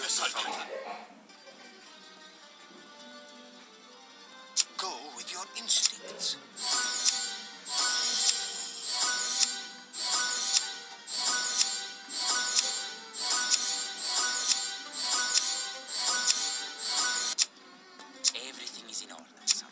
the Sultan. Go with your instincts. Everything is in order, Sultan.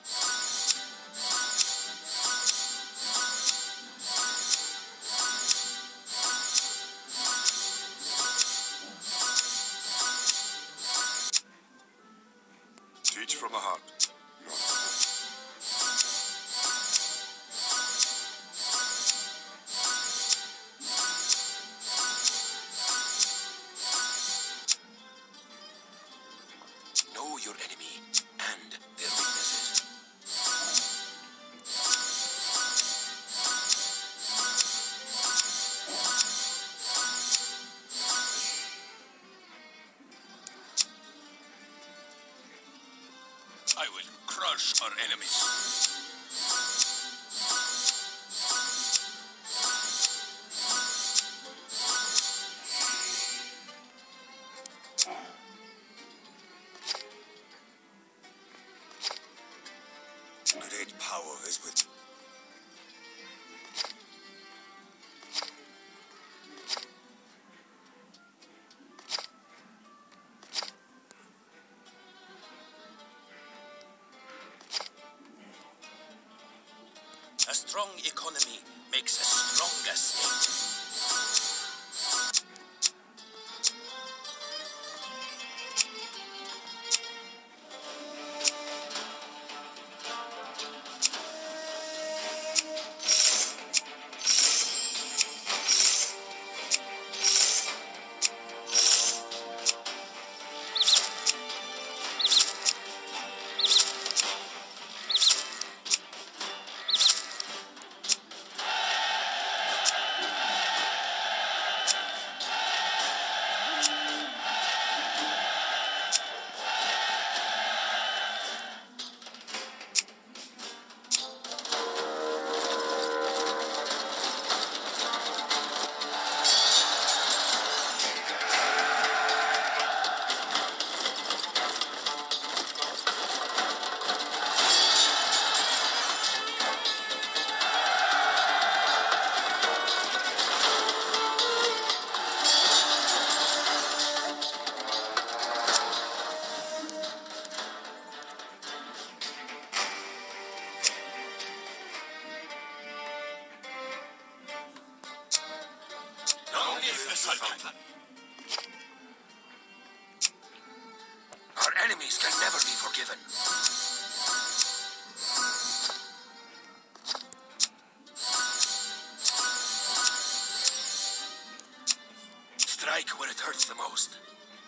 Teach from the heart. Know your enemy and their weaknesses. I will crush our enemies. Great power is with A strong economy makes a stronger state. Long live the Sultan. Our enemies can never be forgiven. Strike where it hurts the most.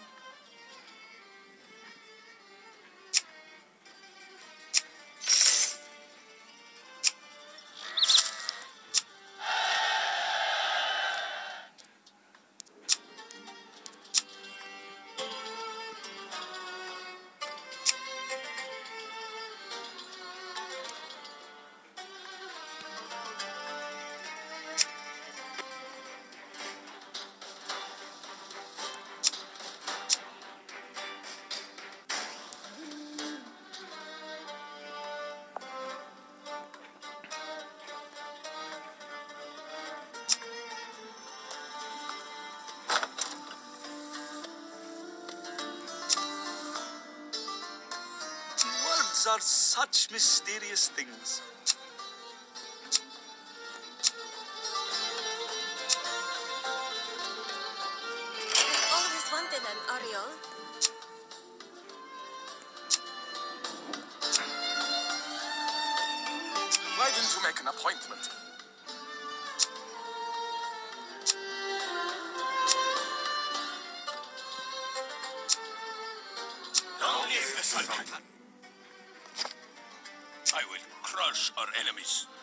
Words are such mysterious things. Always wanted an aureole. Why didn't you make an appointment? Long live the Sultan. I will crush our enemies.